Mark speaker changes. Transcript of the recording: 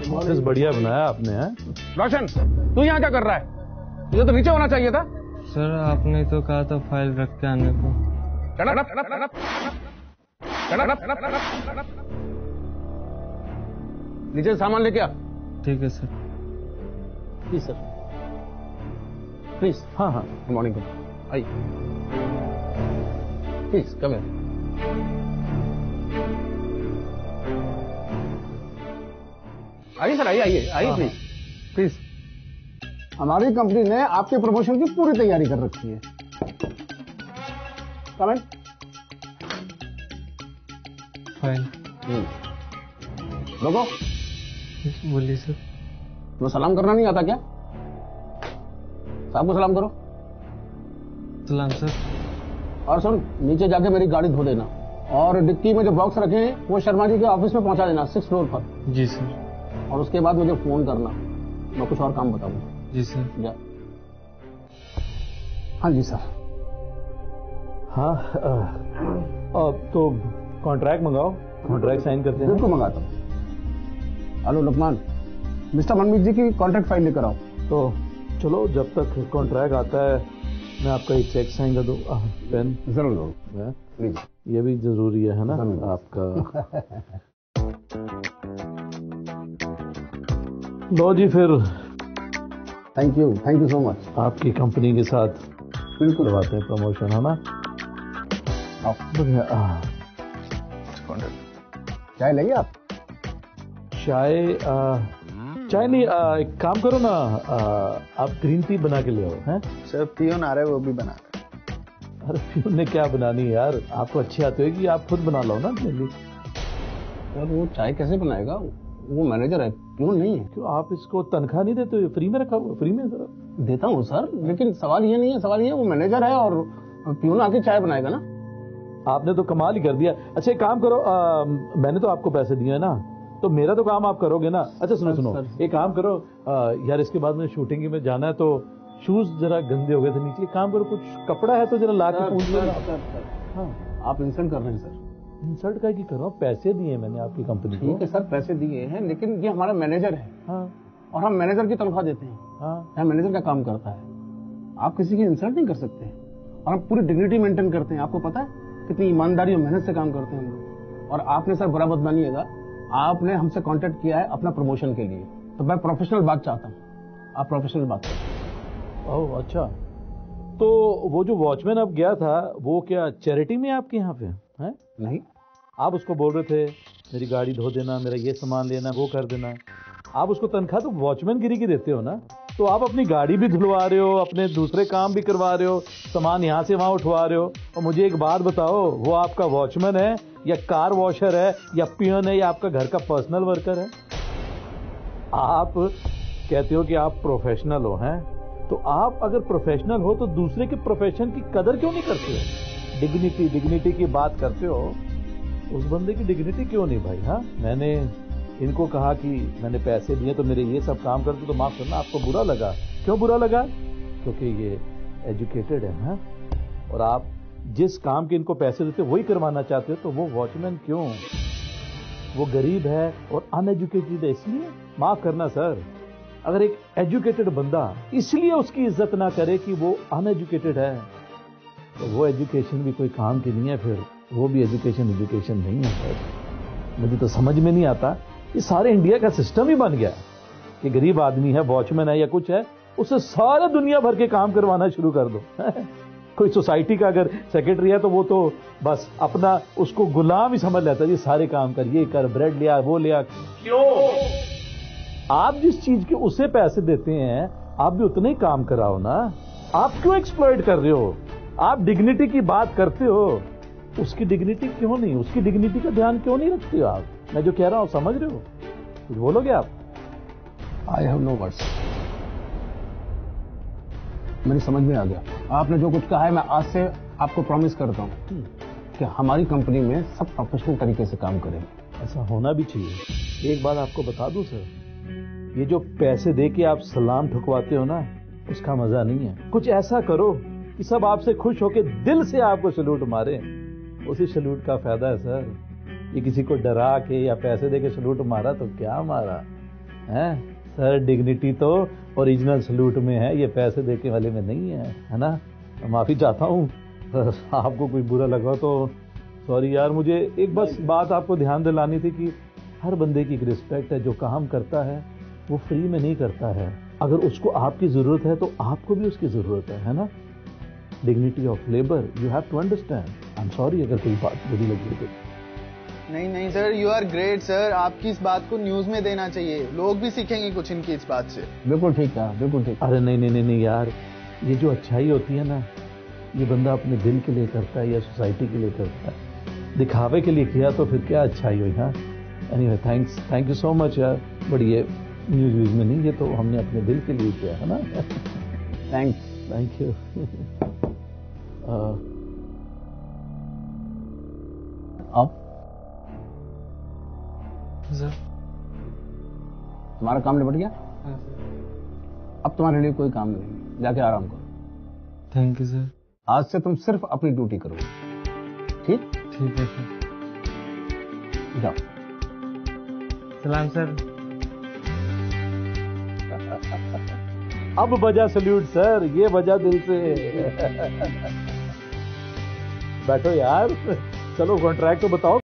Speaker 1: Office बढ़िया बनाया आपने। है
Speaker 2: रोशन, तू यहाँ क्या कर रहा है? तुझे तो नीचे होना चाहिए था।
Speaker 3: सर आपने तो कहा था फाइल रख के आने को।
Speaker 2: नीचे सामान लेके आ।
Speaker 3: ठीक है सर।
Speaker 2: Please sir, please. हाँ हाँ, गुड मॉर्निंग। आइए प्लीज, कम हियर। आइए सर, आइए आइए आइए, प्लीज प्लीज। हमारी कंपनी ने आपके प्रमोशन की पूरी तैयारी कर रखी है। कमेंट।
Speaker 3: फाइल
Speaker 2: लोगो,
Speaker 3: बोलिए सर।
Speaker 2: तुम्हें सलाम करना नहीं आता क्या? साहब को सलाम करो।
Speaker 3: सलाम सर।
Speaker 2: और सुन, नीचे जाके मेरी गाड़ी धो देना और डिक्की में जो बॉक्स रखे हैं वो शर्मा जी के ऑफिस में पहुंचा देना, 6th फ्लोर पर।
Speaker 3: जी सर।
Speaker 2: और उसके बाद मुझे फोन करना, मैं कुछ और काम बताऊंगा।
Speaker 3: जी सर।
Speaker 2: जा। हाँ जी सर।
Speaker 1: हाँ, अब तो कॉन्ट्रैक्ट मंगाओ, कॉन्ट्रैक्ट साइन करते हैं।
Speaker 2: बिल्कुल मंगाता हूँ। हेलो लुकमान, मिस्टर मनमीत जी की कॉन्ट्रैक्ट फाइल लेकर आओ।
Speaker 1: तो चलो, जब तक कॉन्ट्रैक्ट आता है मैं आपका एक चेक साइन कर दूँ। पेन
Speaker 2: जरूर जरूर,
Speaker 1: ये भी जरूरी है ना आपका। लो जी फिर।
Speaker 2: Thank you so much.
Speaker 1: आपकी कंपनी के साथ
Speaker 2: बिल्कुल
Speaker 1: करवाते हैं प्रमोशन, है ना।
Speaker 2: चाय लेंगे आप?
Speaker 1: चाय नहीं, एक काम करो ना, आप ग्रीन टी बना के ले आओ। हैं
Speaker 4: सर, पियोन आ रहा है, वो भी बना रहा है।
Speaker 1: अरे पियोन ने क्या बनानी है यार, आपको अच्छी आती है कि आप खुद बना लो ना अपने लिए।
Speaker 2: सर वो चाय कैसे बनाएगा? वो मैनेजर है, पियोन नहीं है।
Speaker 1: क्यों आप इसको तनख्वाह नहीं देते? फ्री में रखा हुआ? फ्री में सर
Speaker 2: देता हूँ सर, लेकिन सवाल ये नहीं है। सवाल ये वो मैनेजर है और पियोन आके चाय बनाएगा ना।
Speaker 1: आपने तो कमाल ही कर दिया। अच्छा एक काम करो, मैंने तो आपको पैसे दिए हैं ना, तो मेरा तो काम आप करोगे ना। अच्छा सुनो, एक काम करो यार, इसके बाद में शूटिंग में जाना है तो शूज जरा गंदे हो गए थे नीचे। एक काम करो, कुछ कपड़ा है तो जरा ला के पूछ लो।
Speaker 2: हाँ, आप इंसल्ट कर रहे हैं सर।
Speaker 1: इंसल्ट का की कर रहा हूँ? पैसे दिए मैंने आपकी कंपनी को।
Speaker 2: ठीक है सर, पैसे दिए हैं, लेकिन ये हमारा मैनेजर है।
Speaker 1: हाँ,
Speaker 2: और हम मैनेजर की तनख्वाह देते हैं।
Speaker 1: हाँ,
Speaker 2: मैनेजर का काम करता है। आप किसी की इंसल्ट नहीं कर सकते। और हम पूरी डिग्निटी मेंटेन करते हैं। आपको पता है कितनी ईमानदारी और मेहनत से काम करते हैं हम लोग। और आपने सर बुरा मत मानिएगा, आपने हमसे कांटेक्ट किया है अपना प्रमोशन के लिए, तो मैं प्रोफेशनल बात चाहता हूँ। आप प्रोफेशनल बात करें।
Speaker 1: ओह अच्छा, तो वो जो वॉचमैन अब गया था वो क्या चैरिटी में आपके यहाँ पे है?
Speaker 2: नहीं,
Speaker 1: आप उसको बोल रहे थे मेरी गाड़ी धो देना, मेरा ये सामान लेना, वो कर देना। आप उसको तनख्वाह तो वॉचमैन गिरी की देते हो ना। तो आप अपनी गाड़ी भी धुलवा रहे हो, अपने दूसरे काम भी करवा रहे हो, सामान यहाँ से वहाँ उठवा रहे हो। और मुझे एक बात बताओ, वो आपका वॉचमैन है या कार वॉशर है या पियन है या आपका घर का पर्सनल वर्कर है? आप कहते हो कि आप प्रोफेशनल हो, हैं? तो आप अगर प्रोफेशनल हो तो दूसरे के प्रोफेशन की कदर क्यों नहीं करते हो? डिग्निटी की बात करते हो, उस बंदे की डिग्निटी क्यों नहीं भाई? हाँ, मैंने इनको कहा कि मैंने पैसे दिए तो मेरे ये सब काम करते, तो माफ करना आपको बुरा लगा। क्यों बुरा लगा? क्योंकि ये एजुकेटेड है। हाँ? और आप जिस काम के इनको पैसे देते वही करवाना चाहते हो, तो वो वॉचमैन क्यों? वो गरीब है और अनएजुकेटेड है, इसलिए। माफ करना सर, अगर एक एजुकेटेड बंदा इसलिए उसकी इज्जत ना करे कि वो अनएजुकेटेड है, तो वो एजुकेशन भी कोई काम की नहीं है। फिर वो भी एजुकेशन नहीं है सर। मुझे तो समझ में नहीं आता। ये सारे इंडिया का सिस्टम ही बन गया कि गरीब आदमी है, वॉचमैन है या कुछ है, उससे सारे दुनिया भर के काम करवाना शुरू कर दो। कोई सोसाइटी का अगर सेक्रेटरी है तो वो तो बस अपना उसको गुलाम ही समझ लेता है, ये सारे काम कर, ये कर, ब्रेड लिया, वो लिया। क्यों? आप जिस चीज के उसे पैसे देते हैं, आप भी उतने ही काम कराओ ना। आप क्यों एक्सप्लॉइट कर रहे हो? आप डिग्निटी की बात करते हो, उसकी डिग्निटी क्यों नहीं? उसकी डिग्निटी का ध्यान क्यों नहीं रखते हो आप? मैं जो कह रहा हूं समझ रहे हो? कुछ बोलोगे आप?
Speaker 2: I have no words. मेरी समझ में आ गया आपने जो कुछ कहा है। मैं आज से आपको प्रॉमिस करता हूं कि हमारी कंपनी में सब प्रोफेशनल तरीके से काम करेंगे।
Speaker 1: ऐसा होना भी चाहिए। एक बात आपको बता दूं सर, ये जो पैसे दे के आप सलाम ठुकवाते हो ना, उसका मजा नहीं है। कुछ ऐसा करो कि सब आपसे खुश होकर दिल से आपको सैल्यूट मारे, उसी सैल्यूट का फायदा है सर। ये किसी को डरा के या पैसे दे के सैल्यूट मारा तो क्या मारा, हैं सर, डिग्निटी तो ओरिजिनल सल्यूट में है, ये पैसे देके वाले में नहीं है ना। माफी चाहता हूँ, आपको कोई बुरा लगा तो सॉरी यार। मुझे एक बस बात आपको ध्यान दिलानी थी कि हर बंदे की एक रिस्पेक्ट है, जो काम करता है वो फ्री में नहीं करता है। अगर उसको आपकी जरूरत है तो आपको भी उसकी जरूरत है ना। Dignity of labour you have to understand. I am sorry अगर कोई बात बुरी लगी तो।
Speaker 4: नहीं नहीं sir, you are great sir. आपकी इस बात को न्यूज में देना चाहिए, लोग भी सीखेंगे कुछ इनकी इस बात से।
Speaker 2: बिल्कुल ठीक है, बिल्कुल ठीक।
Speaker 1: अरे नहीं नहीं नहीं नहीं यार, ये जो अच्छाई होती है ना, ये बंदा अपने दिल के लिए करता है या सोसाइटी के लिए करता है। दिखावे के लिए किया तो फिर क्या अच्छाई हुई। हाँ anyway thanks, thank you so much यार। बट ये न्यूज व्यूज में नहीं, ये तो हमने अपने दिल के लिए किया है ना।
Speaker 2: थैंक्स।
Speaker 1: Thank you.
Speaker 2: अब
Speaker 3: सर।
Speaker 2: तुम्हारा काम निपट गया,
Speaker 3: हाँ सर।
Speaker 2: अब तुम्हारे लिए कोई काम नहीं, जाके आराम करो।
Speaker 3: Thank you sir.
Speaker 2: आज से तुम सिर्फ अपनी ड्यूटी करो, ठीक?
Speaker 3: ठीक है सर।
Speaker 2: जाओ।
Speaker 3: सलाम सर।
Speaker 1: अब बजा सल्यूट सर, ये बजा दिल से। बैठो यार, चलो कॉन्ट्रैक्ट तो बताओ।